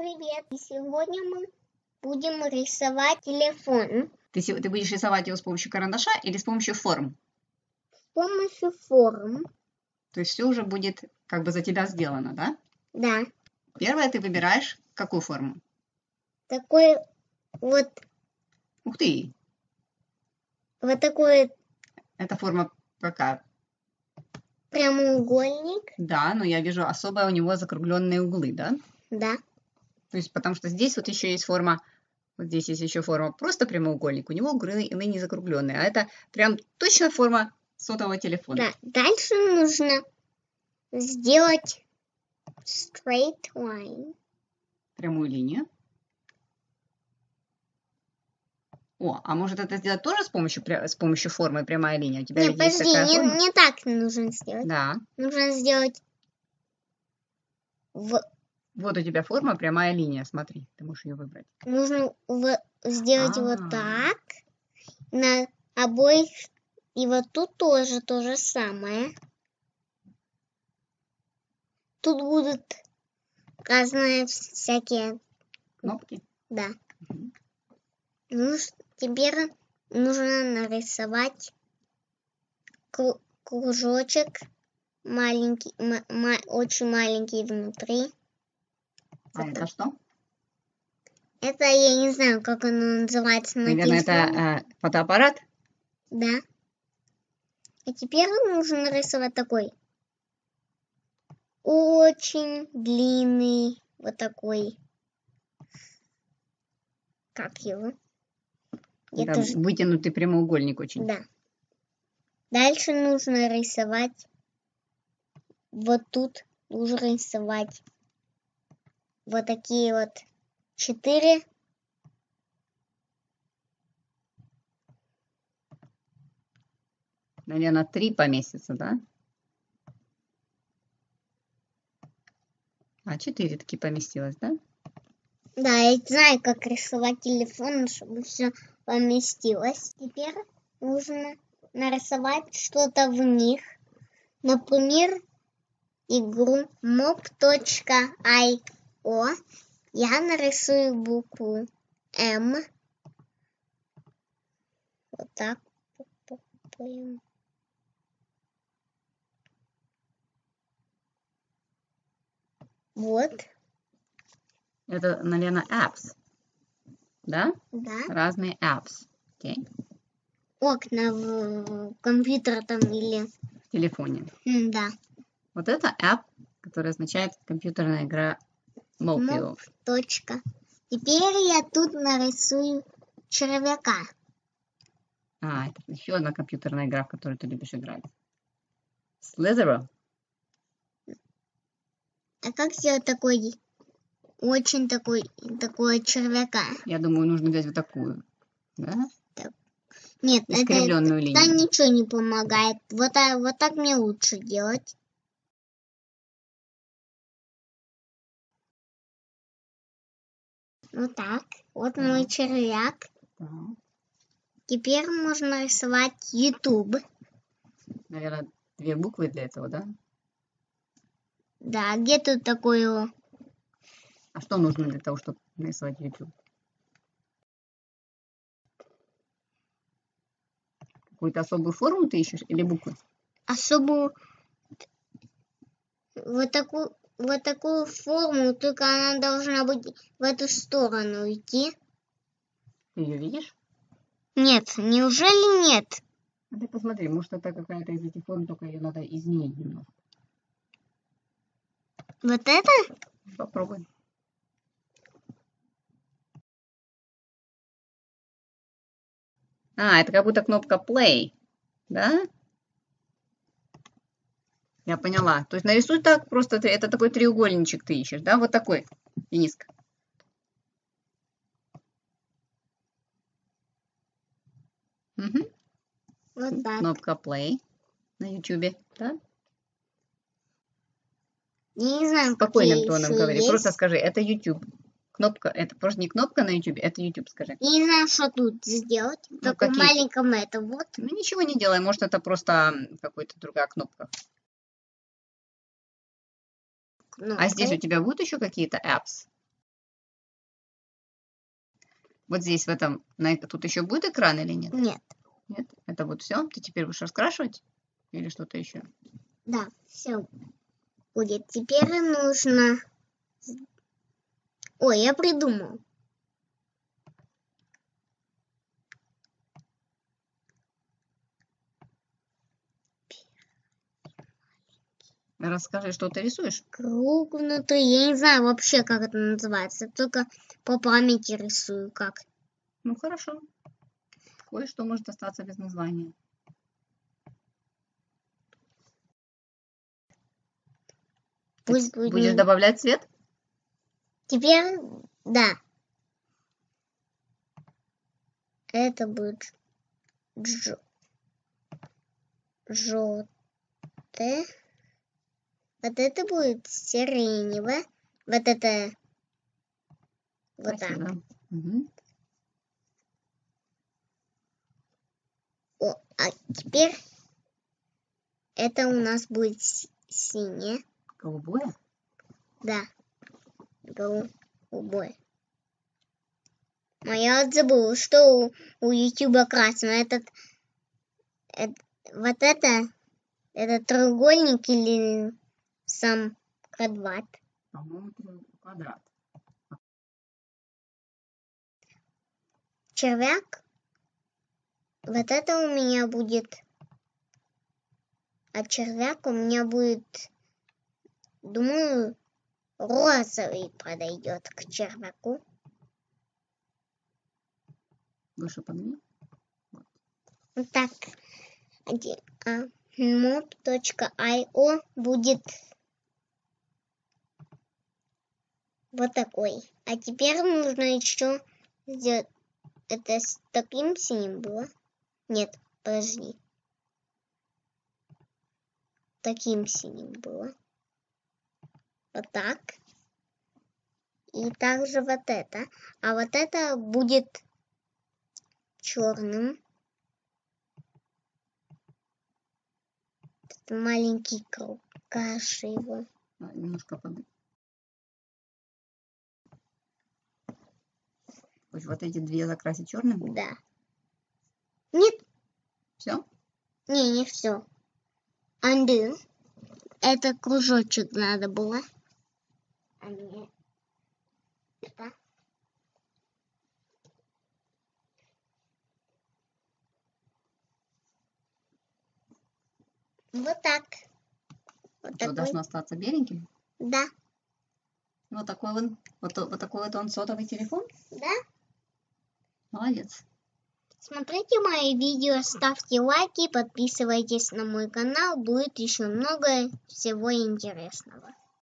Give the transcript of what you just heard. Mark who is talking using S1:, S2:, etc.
S1: привет! И сегодня мы будем рисовать телефон.
S2: Ты будешь рисовать его с помощью карандаша или с помощью форм?
S1: С помощью форм.
S2: То есть все уже будет как бы за тебя сделано, да?
S1: Да.
S2: Первое ты выбираешь какую форму?
S1: Такой вот.
S2: Ух ты!
S1: Вот такой
S2: Эта форма какая?
S1: прямоугольник.
S2: Да, но я вижу особо у него закругленные углы, да?
S1: Да.
S2: То есть потому что здесь вот еще есть форма, вот здесь есть еще форма просто прямоугольник, у него углы не закругленные, а это прям точно форма сотового телефона.
S1: Да. Дальше нужно сделать straight line.
S2: Прямую линию. О, а может это сделать тоже с помощью формы прямая линия? У тебя
S1: Не,
S2: ведь есть
S1: подожди,
S2: такая форма?
S1: не так нужно сделать.
S2: Да.
S1: Нужно сделать
S2: Вот у тебя форма прямая линия, смотри, ты можешь ее выбрать.
S1: Нужно сделать вот так на обоих, и вот тут тоже то же самое. Тут будут разные всякие
S2: Кнопки?
S1: Да. Ну, теперь нужно нарисовать кружочек маленький, очень маленький внутри.
S2: А это что?
S1: Это я не знаю, как оно называется на
S2: Наверное,
S1: телефоне.
S2: это фотоаппарат?
S1: Да. А теперь нужно нарисовать такой очень длинный, вот такой, как его?
S2: Да, вытянутый прямоугольник очень.
S1: Да. Дальше нужно рисовать вот тут, нужно рисовать вот такие вот 4.
S2: Наверное, 3 поместится, да? А 4 таки поместилось, да?
S1: Да, я знаю, как рисовать телефон, чтобы все поместилось. Теперь нужно нарисовать что-то в них. Например, игру mob.io. Я нарисую букву М. Вот так. Вот.
S2: Это, наверное, apps. Да?
S1: Да.
S2: Разные apps. Okay.
S1: Окна в компьютере там или...
S2: В телефоне.
S1: Да.
S2: Вот это app, который означает компьютерная игра Mopio.
S1: Теперь я тут нарисую червяка.
S2: А, это еще одна компьютерная игра, в которую ты любишь играть. Slitherum.
S1: А как сделать такой, очень такой червяка?
S2: Я думаю, нужно взять вот такую. Да?
S1: Нет,
S2: искривленную линию.
S1: Это ничего не помогает. Вот так мне лучше делать. Вот так. Вот мой червяк.
S2: Да.
S1: Теперь можно рисовать YouTube.
S2: Наверное, 2 буквы для этого, да?
S1: Да, где тут такое?
S2: А что нужно для того, чтобы нарисовать YouTube? Какую-то особую форму ты ищешь или буквы?
S1: Особую, вот такую форму, только она должна быть в эту сторону идти.
S2: Ты ее видишь?
S1: Нет, неужели нет?
S2: А ты посмотри, может это какая-то из этих форм, только ее надо изменить немного.
S1: Вот это?
S2: Попробуй. А, это как будто кнопка play, да? Я поняла. То есть нарисуй так, просто это такой треугольничек ты ищешь, да? Вот такой, Дениска. Угу.
S1: Вот так.
S2: Кнопка play на YouTube, да?
S1: Я не знаю,
S2: Спокойным тоном говори.
S1: есть.
S2: Просто скажи, это YouTube. Кнопка, это просто не кнопка на YouTube, это YouTube, скажи.
S1: Я не знаю, что тут сделать. В таком маленьком это вот.
S2: Ну ничего не делай, может это просто какая-то другая кнопка. А здесь у тебя будут еще какие-то apps? Вот здесь, в этом, тут еще будет экран или нет?
S1: Нет.
S2: Нет? Это вот все? Ты теперь будешь раскрашивать? Или что-то еще?
S1: Да, все будет. Теперь нужно... Ой, я придумал.
S2: Расскажи, что ты рисуешь?
S1: Круг внутри. Я не знаю вообще, как это называется. Только по памяти рисую как.
S2: Ну, хорошо. Кое-что может остаться без названия.
S1: Пусть
S2: Ты
S1: будет...
S2: будешь добавлять цвет?
S1: Теперь, да. Это будет желтое. Вот это будет сиреневое. Вот это вот
S2: Спасибо.
S1: так.
S2: Угу.
S1: О, а теперь это у нас будет синее.
S2: Голубое?
S1: Да, голубое. Но я забыла, что у YouTube красное. Вот это треугольник или сам квадрат?
S2: По-моему, квадрат.
S1: Червяк. Вот это у меня будет. А червяк у меня будет, думаю, розовый подойдет к червяку.
S2: Выше подними.
S1: Вот так. Mob.io будет вот такой. А теперь нужно еще сделать это с таким синим было. Нет, подожди. Таким синим было. Вот так. И также вот это. А вот это будет черным. Это маленький круг. Каши его.
S2: Немножко подними. Пусть вот эти две закрасить черным?
S1: Да. Нет.
S2: Все?
S1: Не все. Undo. Это кружочек надо было. А не это. Вот так. Вот
S2: Что,
S1: такой.
S2: должно остаться беленьким?
S1: Да.
S2: Вот такой вот такой вот он сотовый телефон?
S1: Да.
S2: Молодец.
S1: Смотрите мои видео, ставьте лайки, подписывайтесь на мой канал. Будет еще много всего интересного.